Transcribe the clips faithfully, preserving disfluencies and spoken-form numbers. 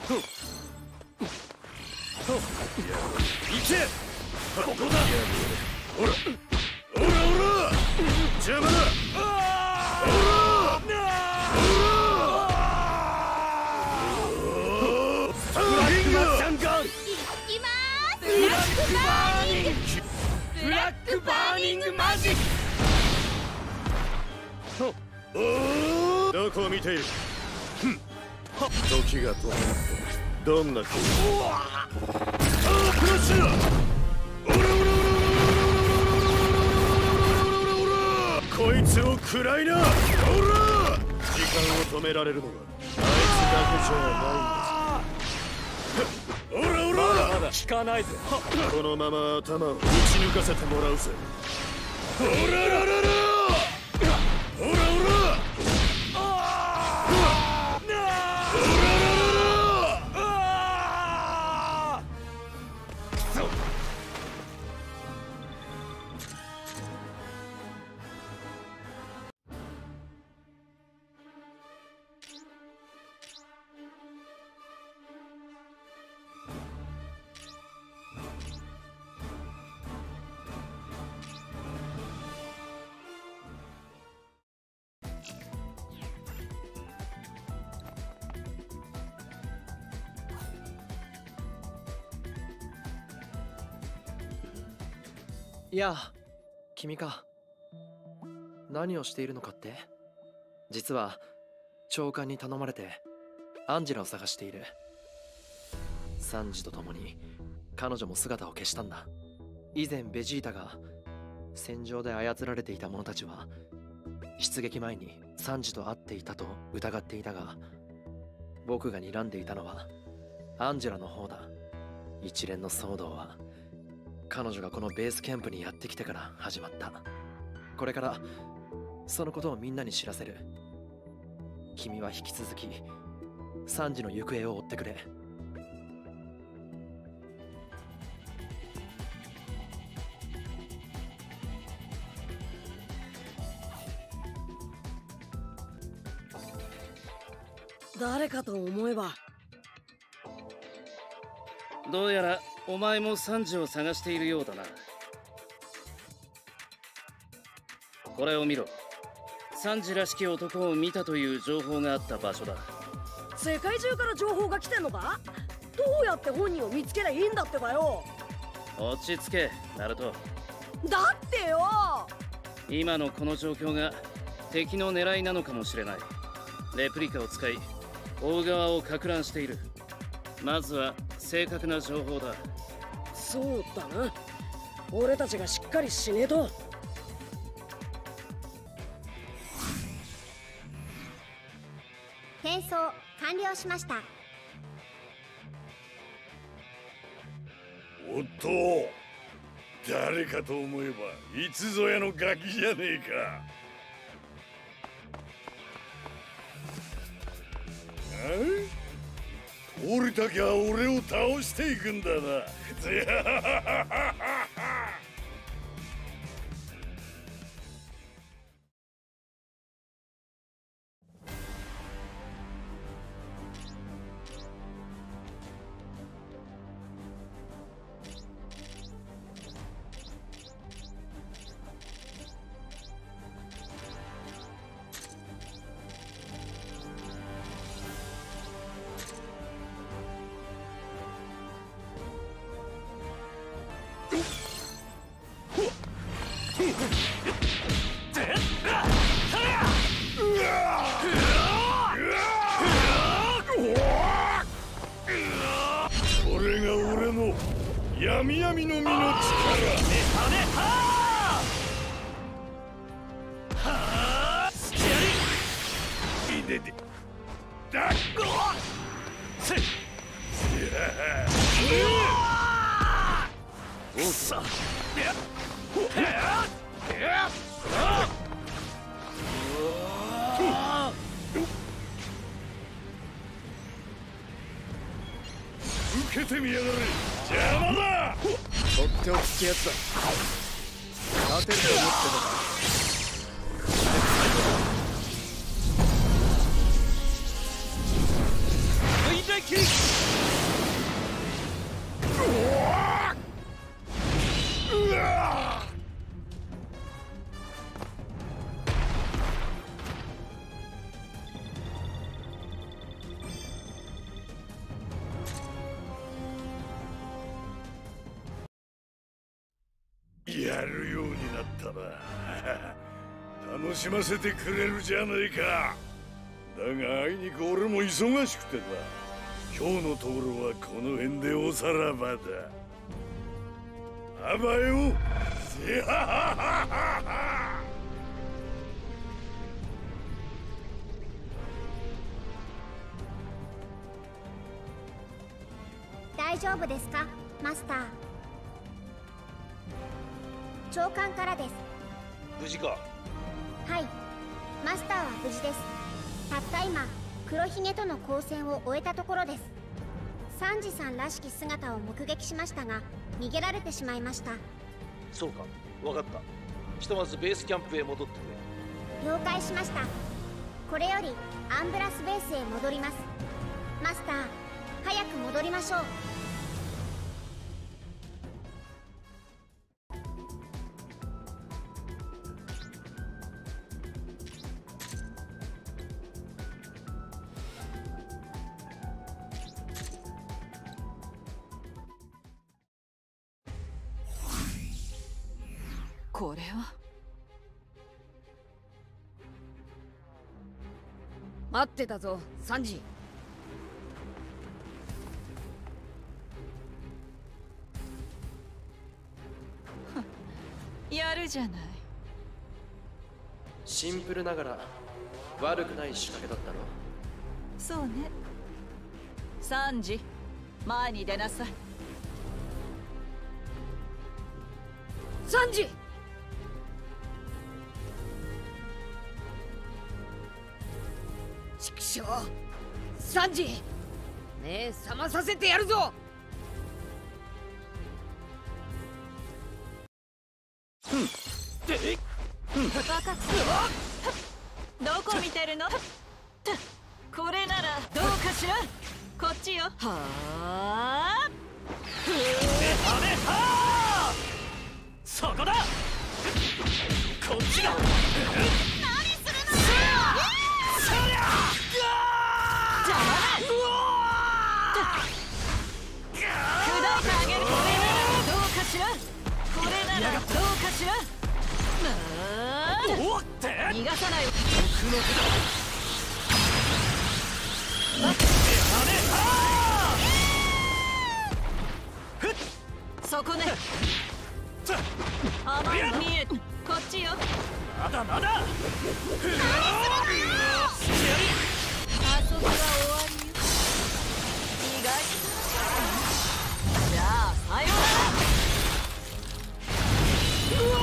け。ここだ。ほらほらほら、邪魔だ。ほらスターリングさんがいきまーす。ブラックバーニング、ブラックバーニングマジック。 おお、どこを見ている。時が止まった。どんな気持ち。ああ、クラッシュだ。オラオラオラオラオラオラオラ、こいつを食らいな。オラ、時間を止められるのはあいつだけじゃないんです。オラオラ、まだ効かないぜ。このまま頭を打ち抜かせてもらうぜ。オララララ、オラオラ、 いや、君か。何をしているのかって？実は長官に頼まれてアンジェラを探している。サンジと共に彼女も姿を消したんだ。以前ベジータが戦場で操られていた者たちは出撃前にサンジと会っていたと疑っていたが、僕が睨んでいたのはアンジェラの方だ。一連の騒動は彼女がこのベースキャンプにやってきてから始まった。これからそのことをみんなに知らせる。君は引き続きサンジの行方を追ってくれ。 誰かと思えば、 どうやらお前もサンジを探しているようだな。これを見ろ。サンジらしき男を見たという情報があった場所だ。 世界中から情報が来てんのか？どうやって本人を見つけりゃいいんだってばよ。 落ち着け、ナルト。 だってよ、 今のこの状況が敵の狙いなのかもしれない。レプリカを使い追う側を撹乱している。まずは正確な情報だ。 そうだな。俺たちがしっかりしねえと。 転送完了しました。 おっと、誰かと思えばいつぞやのガキじゃねえか。降りたきゃ俺を倒していくんだな。これが俺の闇闇の実の力。いででだっせっおっさ受けてみやがれ。邪魔だ。 とっておきってやつだ。勝てると思ってたか。 ついて撃。うわやるようになったな。楽しませてくれるじゃないか。だがあいにく俺も忙しくてな。今日のところはこの辺でおさらばだ。あばよ。せはははは。 大丈夫ですか、マスター。長官からです。 無事か。 はい、マスターは無事です。たった今黒ひげとの交戦を終えたところです。サンジさんらしき姿を目撃しましたが逃げられてしまいました。 そうか、分かった。ひとまずベースキャンプへ戻ってくれ。 了解しました。これよりアンブラスベースへ戻ります。マスター、早く戻りましょう。 これは待ってたぞ、サンジ。 やるじゃない。 シンプルながら悪くない仕掛けだったろ。 そうね。サンジ、前に出なさい。 サンジ。ちくしょう、サンジ、目覚まさせてやるぞ。 分かった。どこ見てるの？これならどうかしら。こっちよ。はあ。 そこだ。こっちだ。 何するのよ。 そりゃ。 じゃあ砕いてあげる。これならどうかしら。これならどうかしら。 おって逃がさないよ。 僕の手だ。 そこね。甘いの見え。こっちよ。 まだまだ。 遊びは終わりよ。意外と。じゃあさようなら。 うわ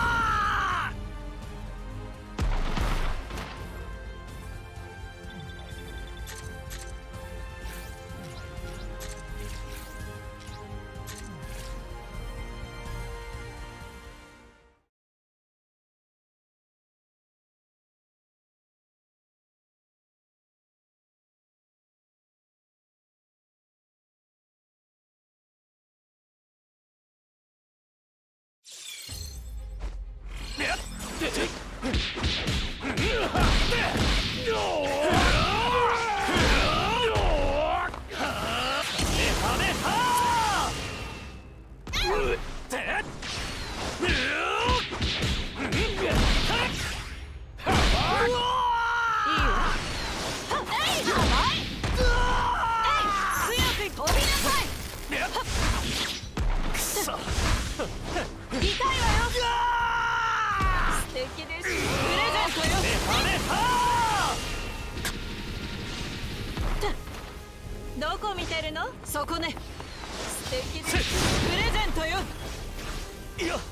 どこ見てるの？そこね。素敵です。プレゼントよ。 いや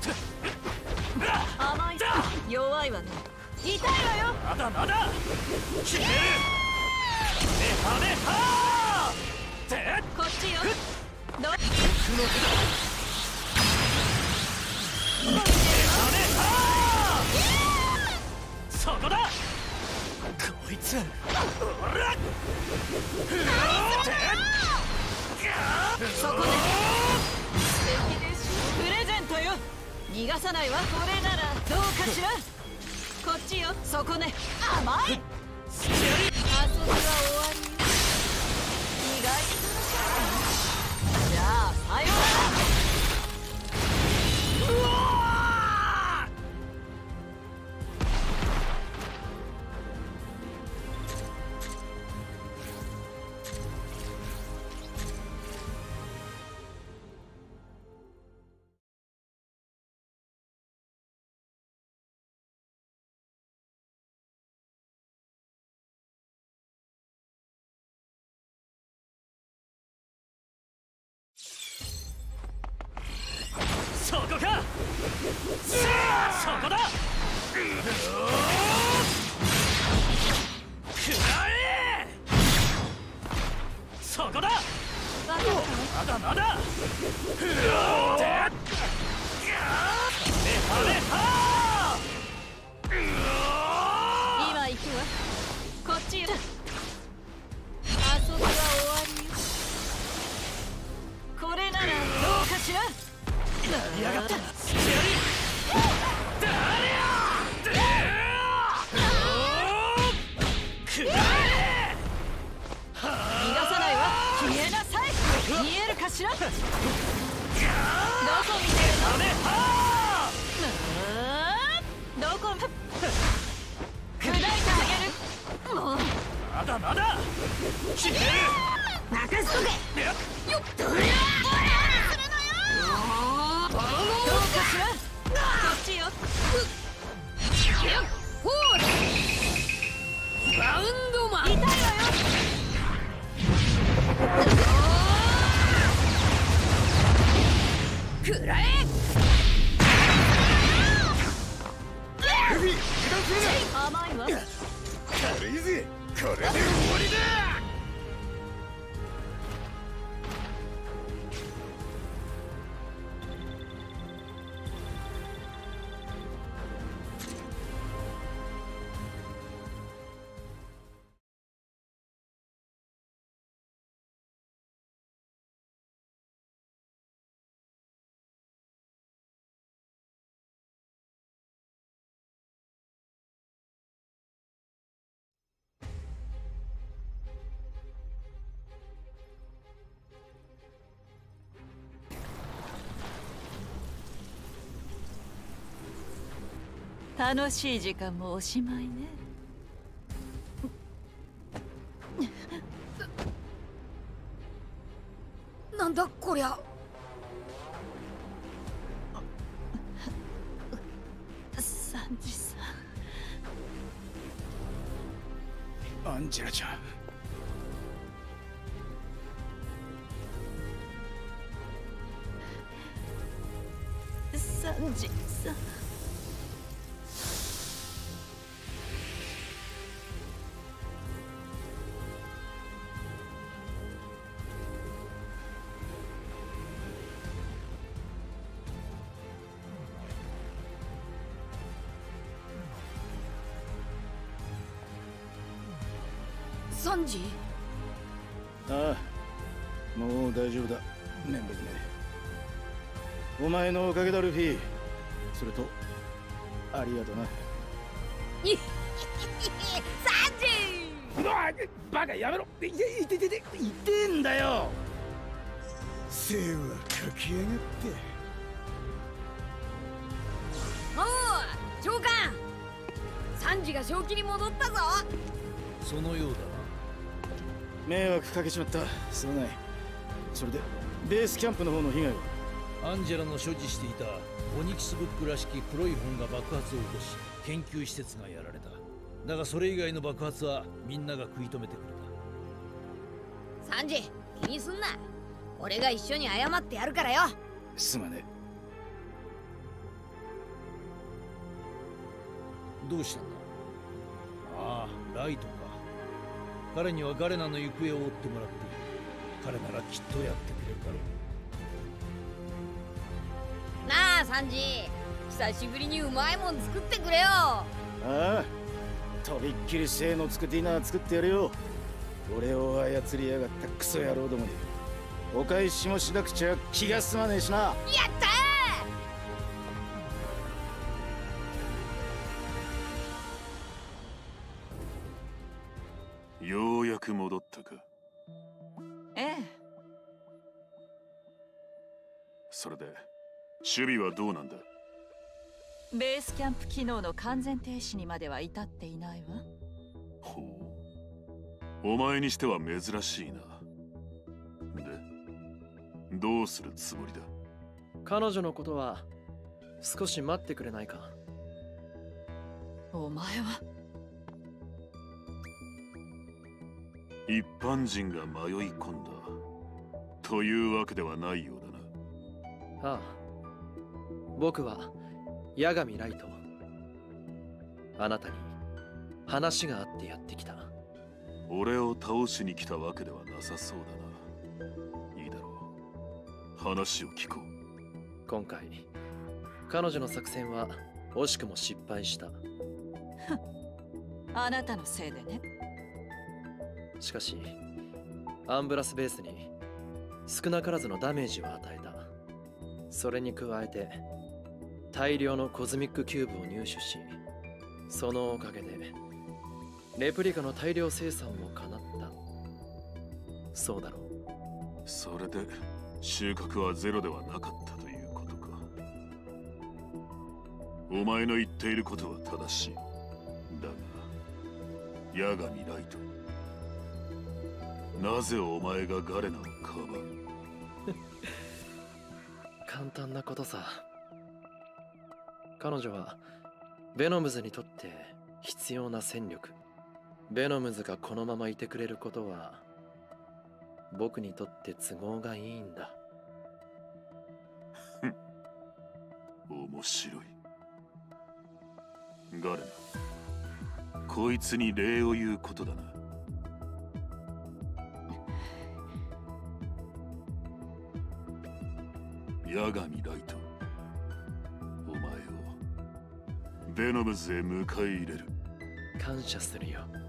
甘い。弱いわね。痛いわよ。 まだまだ決める。メハメハーってこっちよ。ど僕の手だ。メハメハーそこだ。こいつおらっ。 逃がさないわ。これならどうかしら。こっちよ。そこね。甘い。遊びは終わり。意外に楽しかった。じゃあさようなら。うわそこか。さあそこだ。くらえ。そこだ。まだまだ。今行くわ。こっちよ。遊びは終わりよ。これならどうかしら。やがった。誰や。くらえ。逃がさないわ。消えなさい。見えるかしら。どこ見てるの。どこ。砕いてあげる。もうまだまだ。消える。任せとけ。よっと。どうかしら。こっちよ。ほーバウンドマン。痛いわよ。くらえ。 ヘビ油断するな。 甘いわ。 軽いぜ。これで終わりだ。 楽しい時間もおしまいね。 なんだこりゃ。 サンジさん。アンジェラちゃん。 サンジさん。 サンジ。 ああ、もう大丈夫だ。面目ね。お前のおかげだルフィ。それとありがとな。 いサンジ。 バカやめろ。いていててていてんだよ。精はかきやがって。 おう長官、サンジが正気に戻ったぞ。 そのようだな。 迷惑かけちまった。すまない。それでベースキャンプの方の被害は。 アンジェラの所持していたオニキスブックらしき黒い本が爆発を起こし、研究施設がやられた。だがそれ以外の爆発はみんなが食い止めてくれた。サンジ、気にすんな。俺が一緒に謝ってやるからよ。 すまねえ。どうしたんだ。ああ、ライトか。彼にはガレナの行方を追ってもらっている。彼ならきっとやってくれるだろう。 なあサンジ、久しぶりにうまいもん作ってくれよ。ああ、とびっきり精のつくディナー作ってやるよ。俺を操りやがったクソ野郎どもにお返しもしなくちゃ気が済まねえしな。 やったく戻ったか。 ええ。 それで守備はどうなんだ。 ベースキャンプ機能の完全停止にまでは至っていないわ。 ほう、お前にしては珍しいな。で、どうするつもりだ。 彼女のことは少し待ってくれないか。 お前は一般人が迷い込んだというわけではないようだな。 ああ、僕は八神ライト。あなたに話があってやってきた。 俺を倒しに来たわけではなさそうだな。いいだろう、話を聞こう。 今回彼女の作戦は惜しくも失敗した。 あなたのせいでね。 しかしアンブラスベースに少なからずのダメージを与えた。それに加えて大量のコズミックキューブを入手し、そのおかげでレプリカの大量生産も叶った。そうだろう。 それで収穫はゼロではなかったということか。お前の言っていることは正しい。だが八神ライト、なぜお前がガレナをかばう。 簡単なことさ。彼女はベノムズにとって必要な戦力。ベノムズがこのままいてくれることは僕にとって都合がいいんだ。 面白い。ガレナ、こいつに礼を言うことだな。八神ライト、お前をベノムズへ迎え入れる。 感謝するよ。